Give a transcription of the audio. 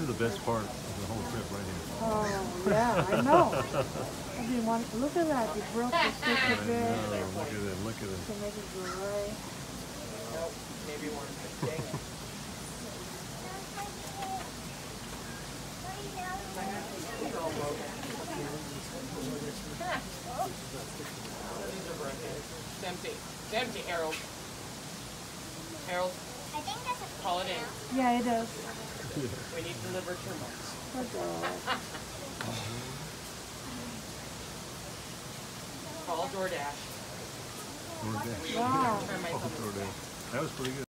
is the best part of the whole trip right here. Oh, yeah, I know. I mean, look at that. You broke the stick a bit. Look at it, look at it. To make it gray. Nope, maybe one. Dang it. It's empty. It's empty, Harold. Harold, I think that's a call it in. Yeah, it is. We need to liver termites. Call DoorDash. DoorDash. Wow. Termites on the DoorDash. That was pretty good.